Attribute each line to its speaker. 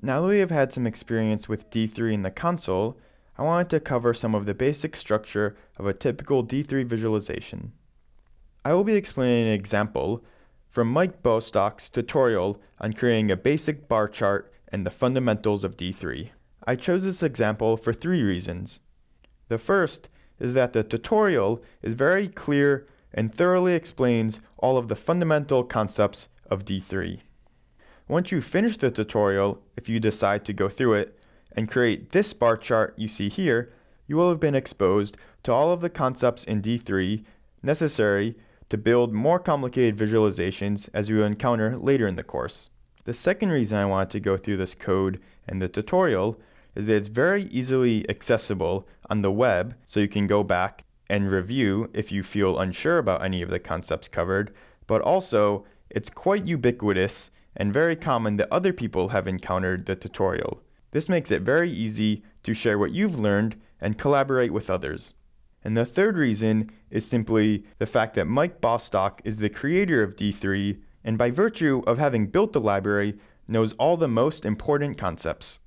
Speaker 1: Now that we have had some experience with D3 in the console, I wanted to cover some of the basic structure of a typical D3 visualization. I will be explaining an example from Mike Bostock's tutorial on creating a basic bar chart and the fundamentals of D3. I chose this example for 3 reasons. The first is that the tutorial is very clear and thoroughly explains all of the fundamental concepts of D3. Once you finish the tutorial, if you decide to go through it and create this bar chart you see here, you will have been exposed to all of the concepts in D3 necessary to build more complicated visualizations as you will encounter later in the course. The second reason I wanted to go through this code and the tutorial is that it's very easily accessible on the web, so you can go back and review if you feel unsure about any of the concepts covered, but also it's quite ubiquitous and very common that other people have encountered the tutorial. This makes it very easy to share what you've learned and collaborate with others. And the third reason is simply the fact that Mike Bostock is the creator of D3, and by virtue of having built the library, knows all the most important concepts.